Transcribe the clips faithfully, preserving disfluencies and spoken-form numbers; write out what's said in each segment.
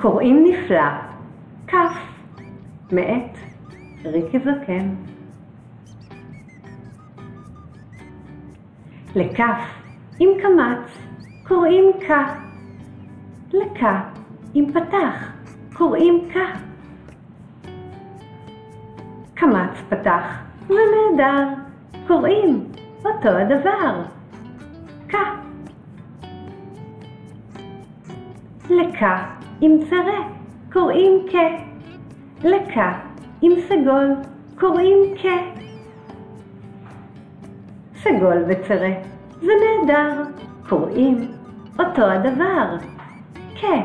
קוראים נפלא, כף, מאת ריקי זקן. לכף עם קמץ קוראים קה, לקה עם פתח קוראים קה. קמץ פתח זה נהדר, קוראים אותו הדבר, קה. לקה עם צרה קוראים כה, לקה עם סגול קוראים כה. סגול וצרה זה נהדר, קוראים אותו הדבר, כה.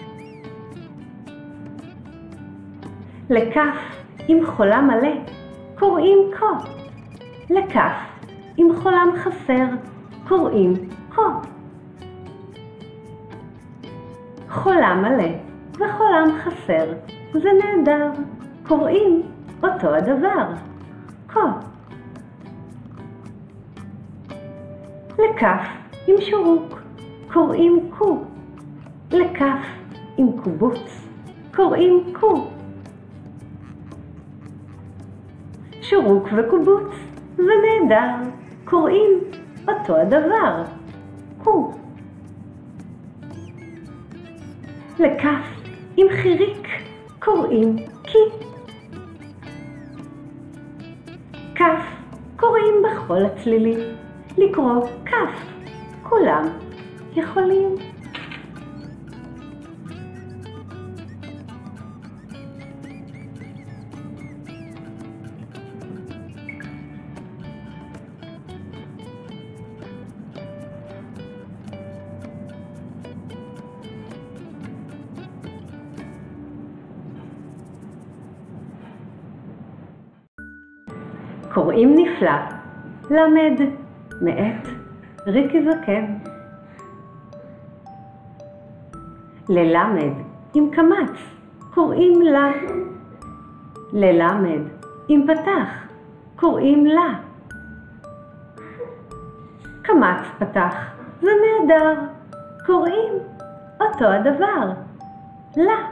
לכף עם חולה מלא קוראים כה, לכף עם חולם חסר קוראים כה. חולה מלא וחולם חסר זה נהדר, קוראים אותו הדבר, כה. לכף עם שורוק קוראים קו, לכף עם קובוץ קוראים קו. שורוק וקובוץ זה נהדר, קוראים אותו הדבר, קו. לכף עם חיריק קוראים קי, כף קוראים בכל הצלילים, לקרוא כף כולם יכולים. קוראים נפלא, למד, מאת ריקי זקן. ללמד עם קמץ קוראים לה, ללמד עם פתח קוראים לה. קמץ פתח זה נהדר, קוראים אותו הדבר, לה.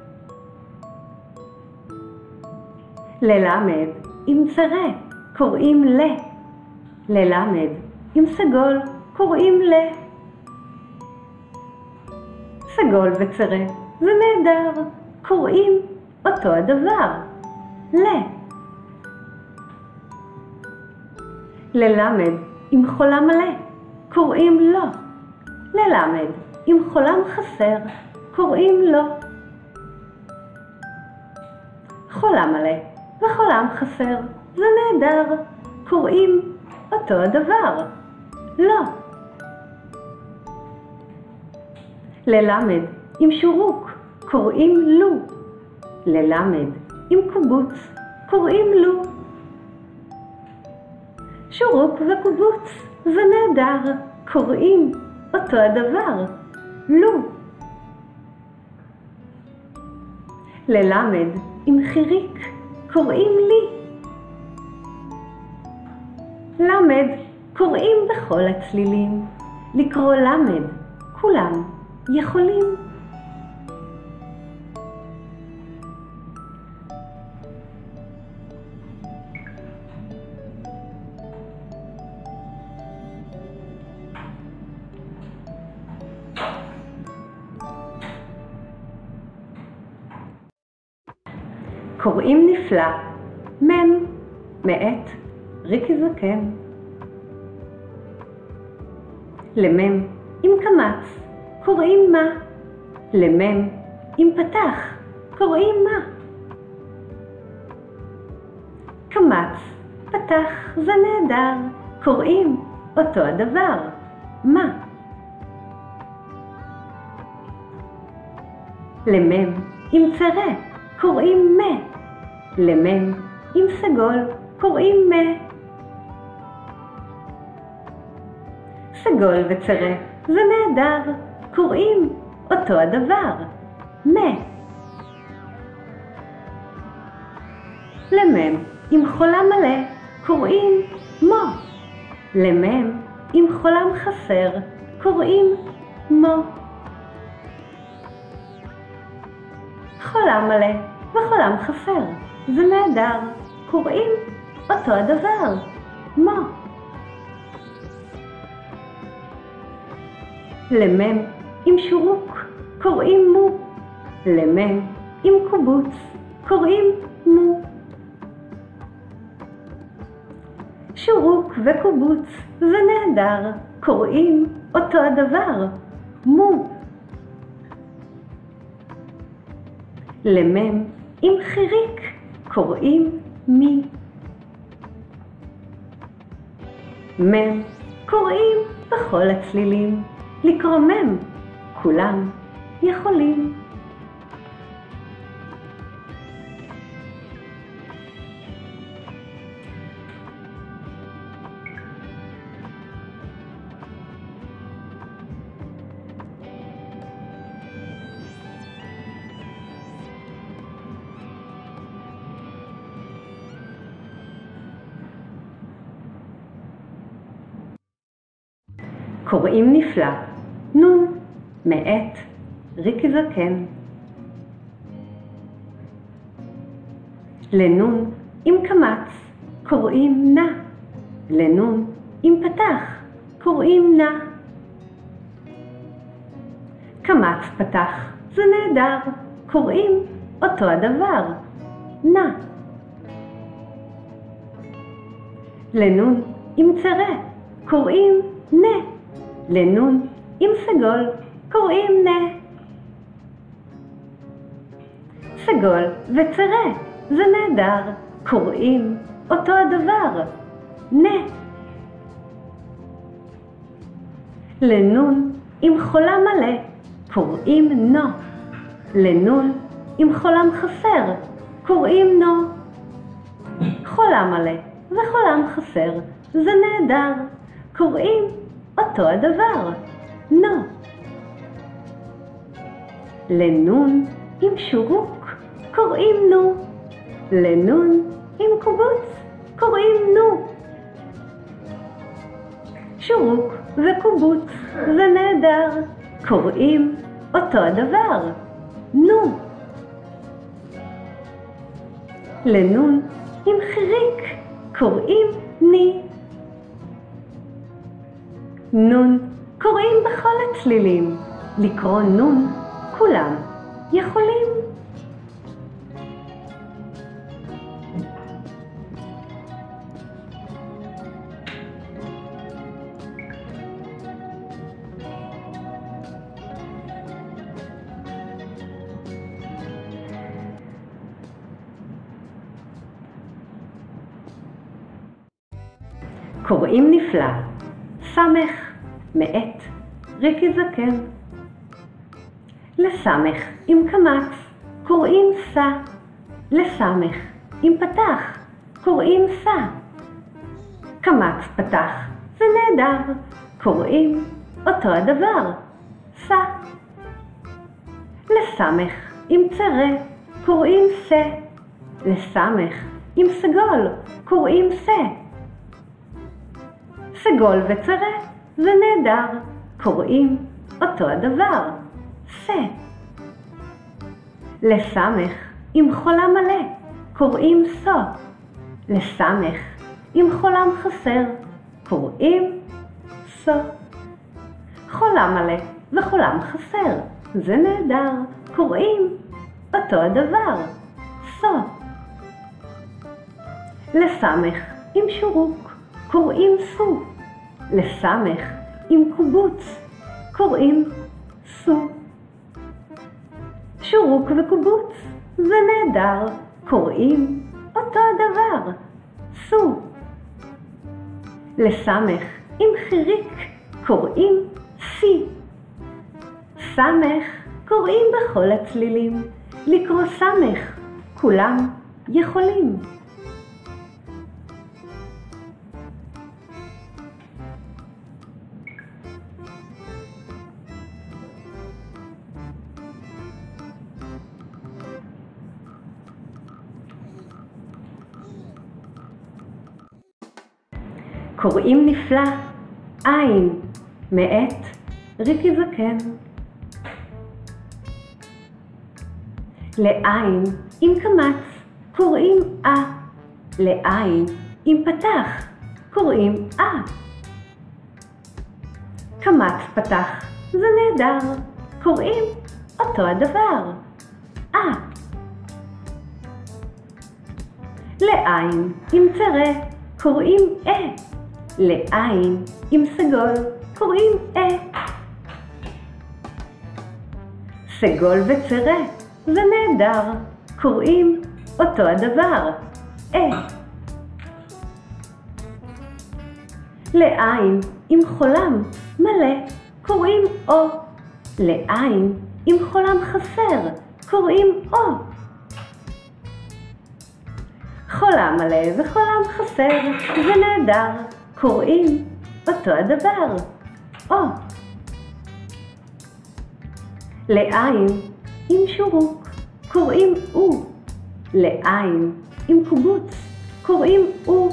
ללמד עם צרה קוראים ל, ללמד עם סגול קוראים ל. סגול וצרה זה נהדר, קוראים אותו הדבר, ל. ללמד עם חולה מלא קוראים לו, ללמד עם חולם חסר קוראים לו. חולה מלא וחולם חסר זה נהדר, קוראים אותו הדבר, לא. ללמד עם שורוק קוראים לו, ללמד עם קובוץ קוראים לו. שורוק וקובוץ זה נהדר, קוראים אותו הדבר, לו. ללמד עם חיריק קוראים לי, למד קוראים בכל הצלילים, לקרוא למד כולם יכולים. קוראים נפלא, מם, מאת ריקי זקן. למם עם קמץ קוראים מה, למם עם פתח קוראים מה. קמץ פתח זה נהדר, קוראים אותו הדבר, מה. למם עם צרה קוראים מה, למם עם סגול קוראים מה. סגול וצרה זה נהדר, קוראים אותו הדבר, מה. למם עם חולה מלא קוראים מו, למם עם חולם חסר קוראים מו. חולם מלא וחולם חסר, זה נהדר, קוראים אותו הדבר, מו. למם עם שורוק קוראים מו, למם עם קובוץ קוראים מו. שורוק וקובוץ זה נהדר, קוראים אותו הדבר, מו. למם עם חיריק קוראים מי. מם קוראים בכל הצלילים, לקרוא מם כולם יכולים. קוראים נפלא, נון, מאת, ריקי זקן. לנון עם קמץ קוראים נא, לנון עם פתח קוראים נא. קמץ פתח זה נהדר, קוראים אותו הדבר, נא. לנון עם צרה קוראים נה, לנון עם סגול קוראים נה. סגול וצרה זה נהדר, קוראים אותו הדבר, נה. לנון עם חולם מלא קוראים נו, לנון עם חולם חסר קוראים נו. חולם מלא וחולם חסר זה נהדר, קוראים אותו הדבר, נו. לנון עם שורוק קוראים נו, לנון עם קובוץ קוראים נו. שורוק וקובוץ זה נהדר, קוראים אותו הדבר, נו. לנון עם חיריק קוראים ני. נון קוראים בכל הצלילים, לקרוא נון כולם יכולים. קוראים נפלא, סמך, מאת, ריקי זקן. לסמך עם קמץ קוראים סה, לסמך עם פתח קוראים סה. קמץ פתח זה נהדר, קוראים אותו הדבר, סה. לסמך עם צרה קוראים סה, לסמך עם סגול קוראים סה. סגול וצרה זה נהדר, קוראים אותו הדבר, סה. לסמך עם חולם מלא קוראים סו, לסמך עם חולם חסר קוראים סו. חולם מלא וחולם חסר זה נהדר, קוראים אותו הדבר, סו. לסמך עם שורוק קוראים סו, לסמך עם קובוץ קוראים סו. שורוק וקובוץ זה נהדר, קוראים אותו הדבר, סו. לסמך עם חיריק קוראים סי. סמך קוראים בכל הצלילים, לקרוא סמך כולם יכולים. קוראים נפלא, עין, מאת, ריקי זקן. לעין עם קמץ קוראים אה. לעין עם פתח קוראים אה. קמץ פתח, זה נהדר, קוראים אותו הדבר, אה. לעין עם צרה קוראים אה. לעין עם סגול קוראים אה. סגול וצרה, זה נהדר, קוראים אותו הדבר, אה. לעין עם חולם מלא קוראים או. לעין עם חולם חסר קוראים או. חולם מלא וחולם חסר, זה נהדר, קוראים אותו הדבר, או. לעין עם שורוק קוראים או. לעין עם קובוץ קוראים או.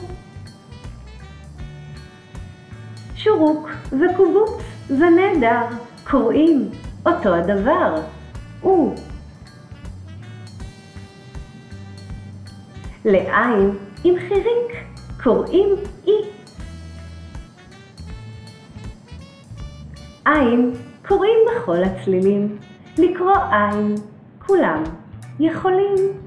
שורוק וקובוץ זה נהדר, קוראים אותו הדבר, או. לעין עם חיריק קוראים אי. עין קוראים בכל הצלילים, לקרוא עין כולם יכולים.